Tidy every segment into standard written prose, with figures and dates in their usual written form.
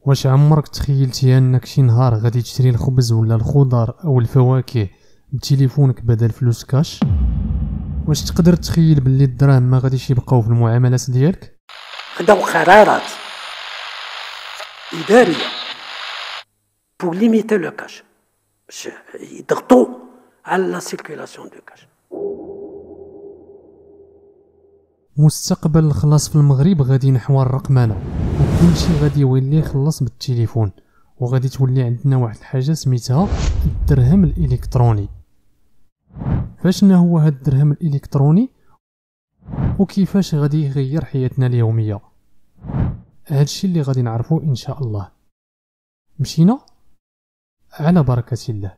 واش عمرك تخيلتي انك شي نهار غادي تشري الخبز ولا الخضر او الفواكه بتليفونك بدل فلوس كاش؟ واش تقدر تخيل باللي الدراهم ما غاديش يبقاو في المعاملات ديالك؟ خداو قرارات إدارية pour limiter le cash باش يضغطوا على لا سيركيلاسيون دو كاش. مستقبل الخلاص في المغرب غادي نحو الرقمنه، وكلشي غادي يولي يخلص بالتليفون، وغادي تولي عندنا واحد الحاجه سميتها الدرهم الالكتروني. فاشنا هو هاد الدرهم الالكتروني وكيفاش غادي يغير حياتنا اليوميه؟ هادشي اللي غادي نعرفو ان شاء الله. مشينا على بركه الله.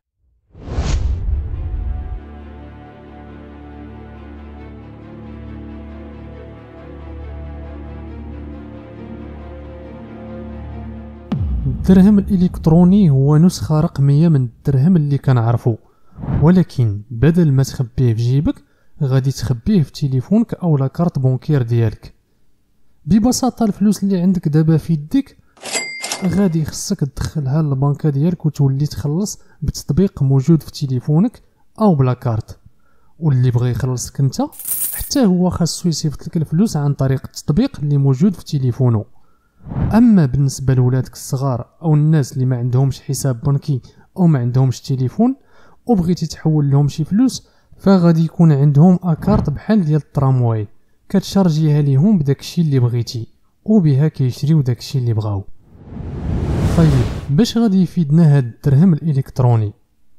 الدرهم الالكتروني هو نسخه رقميه من الدرهم اللي كنعرفو، ولكن بدل ما تخبيه في جيبك غادي تخبيه في تليفونك او لا كارت بونكير ديالك. ببساطه الفلوس اللي عندك دابا في يديك غادي خصك تدخلها للبنكه ديالك وتولي تخلص بتطبيق موجود في تليفونك او بلا كارت، واللي بغى يخلصك انت حتى هو خاصو يصيفط لك الفلوس عن طريق التطبيق اللي موجود في تليفونه. اما بالنسبه لولادك الصغار او الناس اللي ما عندهمش حساب بنكي او ما عندهمش تليفون وبغيتي تحول لهم شي فلوس، فغادي يكون عندهم اكارت بحال ديال الترامواي كتشارجيها ليهم بداكشي اللي بغيتي وبها كيشريو داكشي اللي بغاو. طيب باش غادي يفيدنا هاد الدرهم الالكتروني؟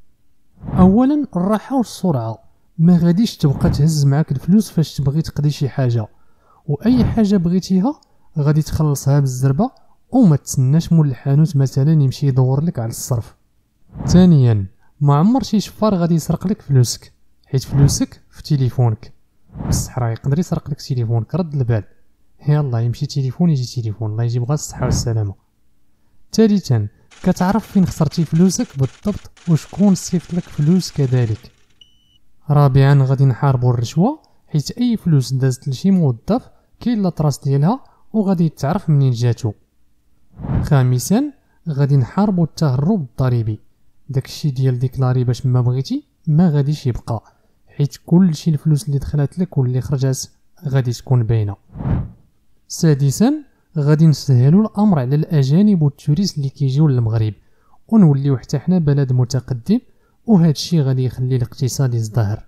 اولا الراحه والسرعه، ما غاديش تبقى تهز معاك الفلوس فاش تبغي تقضي شي حاجه، واي حاجه بغيتيها غادي تخلصها بالزربه وما تسناش مول الحانوت مثلا يمشي يدور لك على الصرف. ثانيا ما عمر شي شفار غادي يسرق لك فلوسك، حيت فلوسك في تليفونك. بصح راه يقدر يسرق لك تليفونك، رد البال، يلا يمشي تليفون يجي تليفون، الله يجيب غير الصحه والسلامه. ثالثا كتعرف فين خسرتي فلوسك بالضبط وشكون صيفط لك فلوس كذلك. رابعا غادي نحاربوا الرشوه، حيت اي فلوس دازت لشي موظف كاين لا طراس ديالها وغادي تعرف منين جاتو. خامسا غادي نحاربوا التهرب الضريبي، داكشي ديال ديكلاري باش ما بغيتي ما غاديش يبقى، حيت كلشي الفلوس اللي دخلت لك واللي خرجات غادي تكون باينه. سادسا غادي نسهلوا الامر على الاجانب والتوريست اللي كيجيو للمغرب ونوليو حتى حنا بلد متقدم، وهذا الشيء غادي يخلي الاقتصاد يزدهر.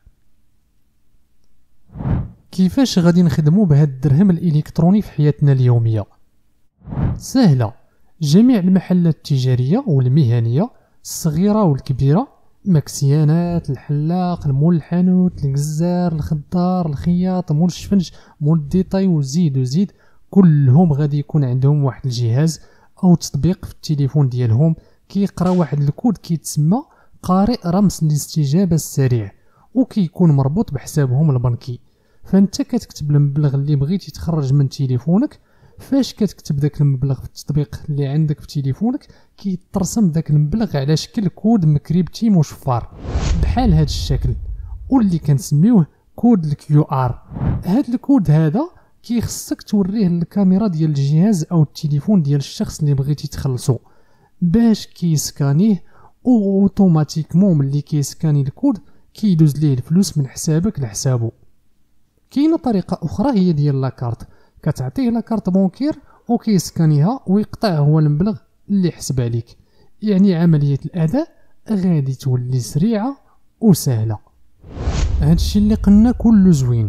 كيفاش غادي نخدموا بهذا الدرهم الالكتروني في حياتنا اليوميه؟ سهله، جميع المحلات التجاريه والمهنيه الصغيره والكبيره، مكسيانات، الحلاق، المول الحانوت، الجزار، الخضار، الخياط، مول الشفنج، مول الديتاي وزيد كلهم غادي يكون عندهم واحد الجهاز او تطبيق في التليفون ديالهم كيقرا واحد الكود كيتسمى قارئ رمز الاستجابه السريع، وكيكون مربوط بحسابهم البنكي. فانت كتكتب المبلغ اللي بغيتي تخرج من تليفونك، فاش كتكتب داك المبلغ في التطبيق اللي عندك في تليفونك كيترسم داك المبلغ على شكل كود مكريبتي مشفر بحال هذا الشكل، واللي كنسميوه كود الكيو ار. هاد الكود هذا كيخصك توريه للكاميرا ديال الجهاز او التليفون ديال الشخص اللي بغيتي تخلصو باش كيسكانيه، او اوتوماتيكمون ملي كيسكاني الكود كيدوز ليه الفلوس من حسابك لحسابه. كاينه طريقه اخرى هي ديال لاكارت، كتعطيه لاكارت بونكير وكيسكانيها ويقطع هو المبلغ اللي حسب عليك، يعني عمليه الاداء غادي تولي سريعه وسهله. هادشي اللي قلنا كله زوين،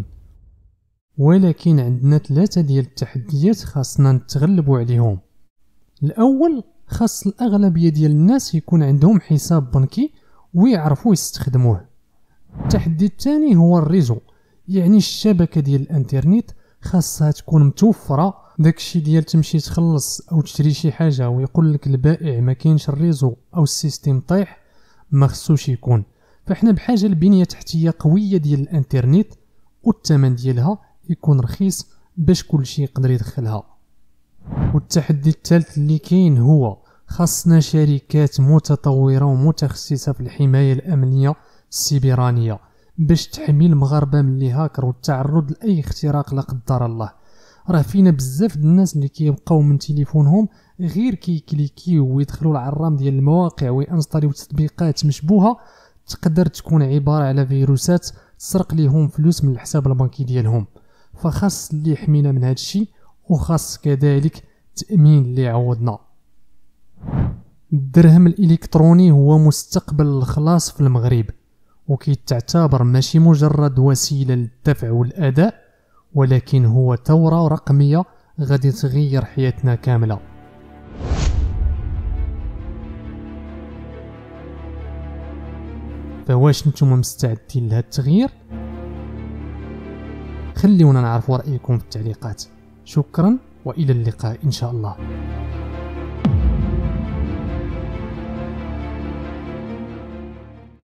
ولكن عندنا 3 ديال التحديات خاصنا نتغلبوا عليهم. الاول خاص الاغلبيه ديال الناس يكون عندهم حساب بنكي ويعرفوا يستخدموه. التحدي الثاني هو الريزو، يعني الشبكه ديال الانترنت خاصها تكون متوفره. داكشي ديال تمشي تخلص او تشري شي حاجه ويقول لك البائع ما كاينش الريزو او السيستم طايح، ما خصوش يكون. فاحنا بحاجه لبنيه تحتيه قويه ديال الانترنت والثمن ديالها يكون رخيص باش كلشي يقدر يدخلها. والتحدي الثالث اللي كاين هو خاصنا شركات متطوره ومتخصصه في الحمايه الامنيه السيبرانيه باش تحمي المغاربه من اللي هاكر والتعرض لاي اختراق لا قدر الله. راه فينا بزاف د الناس اللي كيبقاو من تليفونهم غير كيكليكيو ويدخلوا العرام ديال المواقع وينستاليو تطبيقات مشبوهه تقدر تكون عباره على فيروسات تسرق ليهم فلوس من الحساب البنكي ديالهم. فخاص اللي يحمينا من هذا الشيء، وخاص كذلك تأمين اللي يعوضنا. الدرهم الإلكتروني هو مستقبل الخلاص في المغرب، وكيتعتبر ماشي مجرد وسيلة للدفع والأداء، ولكن هو ثورة رقمية غادي تغير حياتنا كاملة. فواش نتوما مستعدين لهذا التغيير؟ خليونا نعرفوا رأيكم في التعليقات. شكرا وإلى اللقاء إن شاء الله.